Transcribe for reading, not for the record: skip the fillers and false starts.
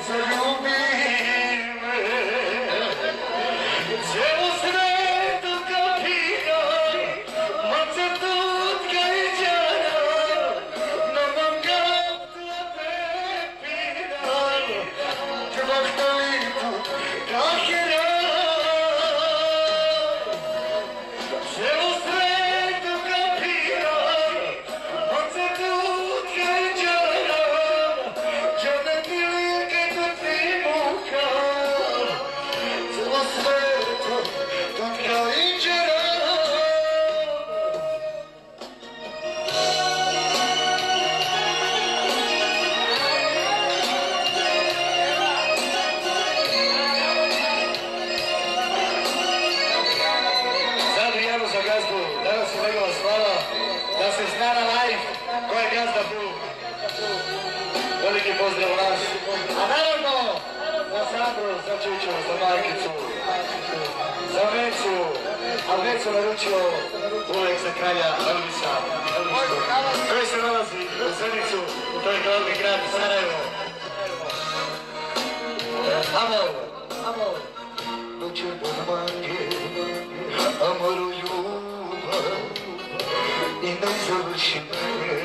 Veliki pozdrav nas. A naravno, za Sandru, za Čuču, za Markicu, za Vecu, a Vecu naručio uvijek za kralja Elvisa, koji se nalazi u Zenicu, to je glavni grad Sarajevo. Amor, noće podmanje, amoru ljubav i ne završi me.